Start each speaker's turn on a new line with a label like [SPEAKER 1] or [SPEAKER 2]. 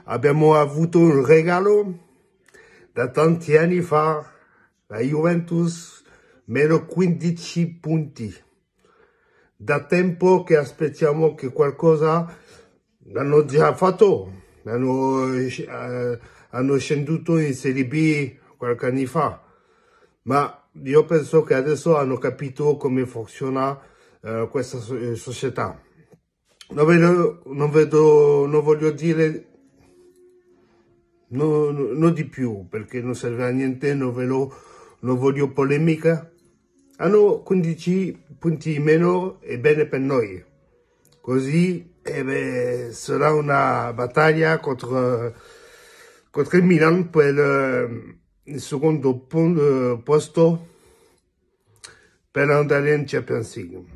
[SPEAKER 1] abbiamo avuto un regalo da tanti anni fa, la Juventus, meno 15 punti. Da tempo che aspettiamo che qualcosa l'hanno già fatto, hanno scenduto in Serie B qualche anno fa, ma io penso che adesso hanno capito come funziona questa società. Non voglio dire no di più, perché non serve a niente, non voglio polemica. Hanno 15 punti in meno e bene per noi. Così sarà una battaglia contro il Milan per il secondo posto per andare in Champions League.